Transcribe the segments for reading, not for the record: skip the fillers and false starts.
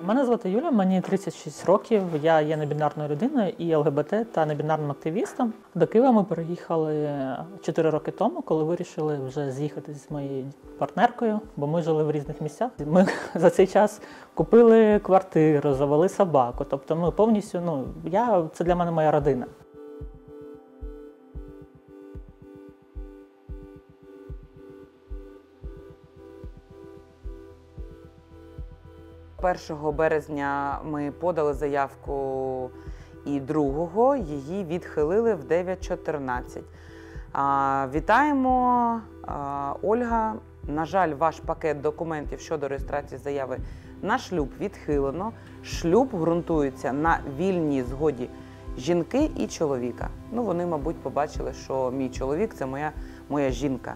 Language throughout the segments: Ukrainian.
Мене звати Юля, мені 36 років, я є небінарною людиною і ЛГБТ та небінарним активістом. До Києва ми переїхали 4 роки тому, коли вирішили вже з'їхати з моєю партнеркою, бо ми жили в різних місцях. Ми за цей час купили квартиру, завели собаку, тобто ми повністю, це для мене моя родина. 1 березня ми подали заявку і 2-го її відхилили в 9:14. Вітаємо, Ольга. На жаль, ваш пакет документів щодо реєстрації заяви на шлюб відхилено. Шлюб ґрунтується на вільній згоді жінки і чоловіка. Вони, мабуть, побачили, що мій чоловік – це моя жінка.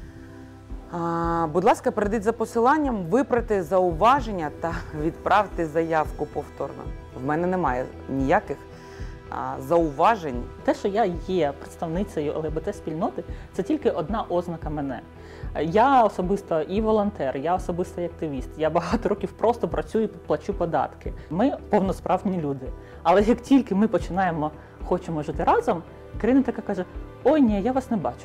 Будь ласка, перейдіть за посиланням, виправте зауваження та відправте заявку повторно. В мене немає ніяких зауважень. Те, що я є представницею ЛГБТ-спільноти, це тільки одна ознака мене. Я особисто і волонтер, я особисто і активіст. Я багато років просто працюю і плачу податки. Ми повносправні люди. Але як тільки ми хочемо жити разом, країна така каже: «Ой, ні, я вас не бачу».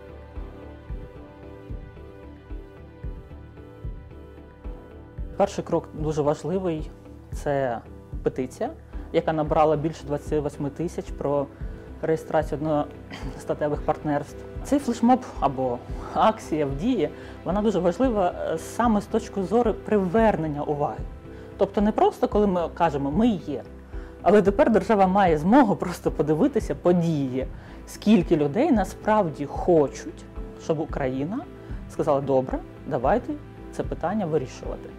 Перший крок дуже важливий – це петиція, яка набрала більше 28 тисяч про реєстрацію одностатевих партнерств. Цей флешмоб або акція в дії, вона дуже важлива саме з точки зору привернення уваги. Тобто не просто, коли ми кажемо «ми є», але тепер держава має змогу просто подивитися події, скільки людей насправді хочуть, щоб Україна сказала «добре, давайте це питання вирішувати».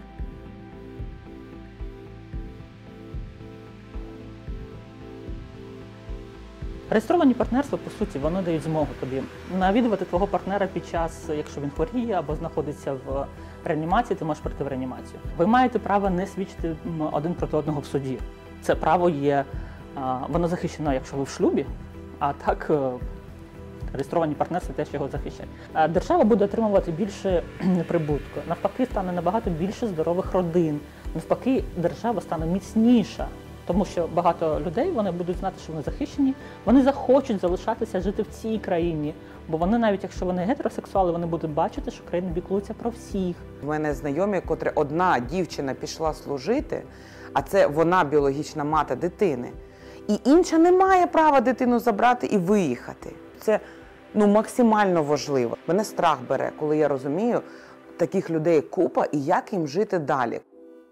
Реєстровані партнерства, по суті, вони дають змогу тобі навідувати твого партнера під час, якщо він хворіє або знаходиться в реанімації, ти можеш прийти в реанімацію. Ви маєте право не свідчити один проти одного в суді. Це право є, воно захищено, якщо ви в шлюбі, а так реєстровані партнерства теж його захищають. Держава буде отримувати більше прибутку. Навпаки, стане набагато більше здорових родин. Навпаки, держава стане міцніша. Тому що багато людей, вони будуть знати, що вони захищені, вони захочуть залишатися жити в цій країні. Бо вони, навіть якщо вони гетеросексуали, вони будуть бачити, що країна піклується про всіх. У мене знайомі, котре одна дівчина пішла служити, а це вона біологічна мати дитини. І інша не має права дитину забрати і виїхати. Це максимально важливо. Мене страх бере, коли я розумію, таких людей купа і як їм жити далі.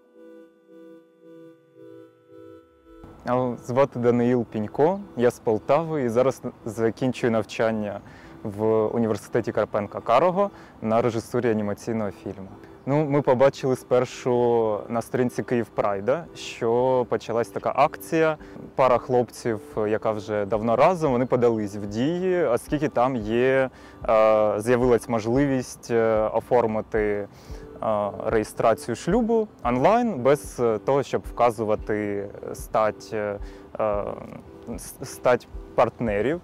Звати Даниїл Пінько, я з Полтави і зараз закінчую навчання в університеті Карпенка-Карого на режисурі анімаційного фільму. Ми побачили спершу на сторінці Київ Прайда, що почалась така акція. Пара хлопців, яка вже давно разом, вони подались в дії, оскільки там з'явилась можливість оформити реєстрацію шлюбу онлайн без того, щоб вказувати стать партнерів.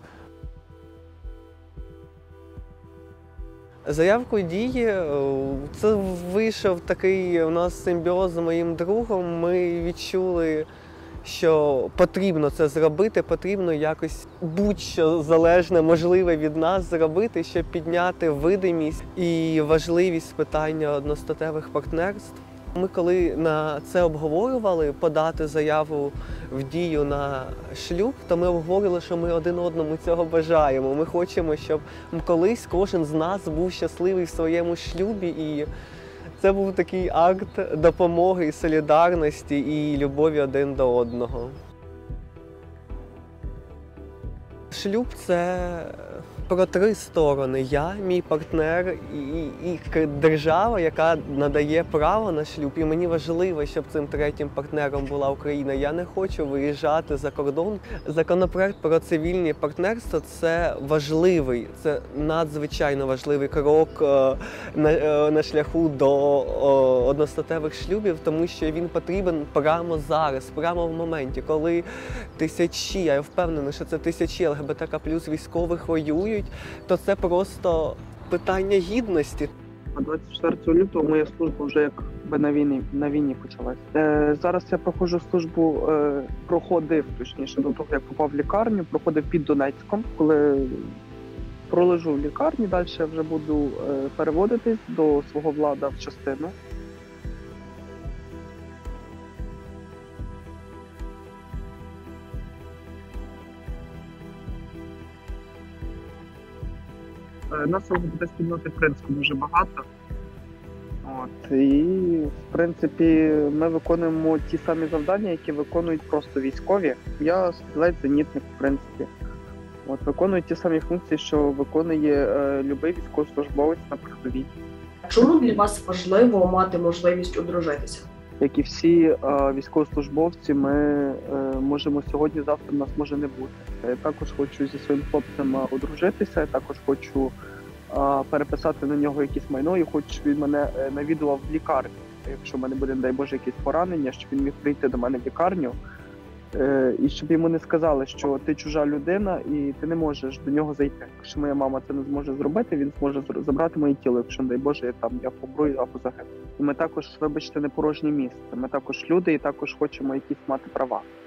Заявку дії, це вийшов такий у нас симбіоз з моїм другом. Ми відчули, що потрібно це зробити, потрібно якось будь-що залежне, можливе від нас зробити, щоб підняти видимість і важливість питання одностатевих партнерств. Ми коли на це обговорювали, подати заяву в дію на шлюб, то ми обговорили, що ми один одному цього бажаємо. Ми хочемо, щоб колись кожен з нас був щасливий в своєму шлюбі. І це був такий акт допомоги, солідарності і любові один до одного. Шлюб – це про 3 сторони. Я, мій партнер і держава, яка надає право на шлюб. І мені важливо, щоб цим третім партнером була Україна. Я не хочу виїжджати за кордон. Законопроект про цивільні партнерства – це важливий, це надзвичайно важливий крок на шляху до одностатевих шлюбів, тому що він потрібен прямо зараз, прямо в моменті, коли тисячі, я впевнений, що це тисячі ЛГБТК+ військових воюють, то це просто питання гідності. А 24 лютого моя служба вже як якби на війні почалась. Зараз я проходжу службу, проходив, точніше, до того, як попав в лікарню, проходив під Донецьком. Коли пролежу в лікарні, далі я вже буду переводитись до свого влада в частину. Нас ЛГБТ спільноти, в принципі, дуже багато. І, в принципі, ми виконуємо ті самі завдання, які виконують просто військові. Я стрілець-зенітник, в принципі. Виконую ті самі функції, що виконує любий військовослужбовець на передовій. Чому для вас важливо мати можливість одружитися? Як і всі військовослужбовці, ми можемо сьогодні-завтра, нас може не бути. Я також хочу зі своїм хлопцем одружитися, я також хочу переписати на нього якесь майно і хочу, щоб він мене навідував в лікарню. Якщо в мене буде, дай Боже, якесь поранення, щоб він міг прийти до мене в лікарню і щоб йому не сказали, що ти чужа людина і ти не можеш до нього зайти. Якщо моя мама це не зможе зробити, він зможе забрати моє тіло, якщо, дай Боже, я помру або загину. І ми також, вибачте, не порожнє місце. Ми також люди і також хочемо якісь мати права.